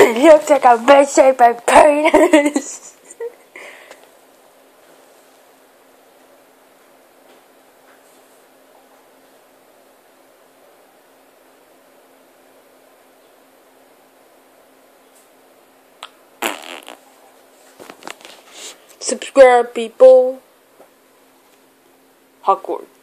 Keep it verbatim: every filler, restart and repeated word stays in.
It looks like a misshapen penis. Subscribe, people. Hogwarts.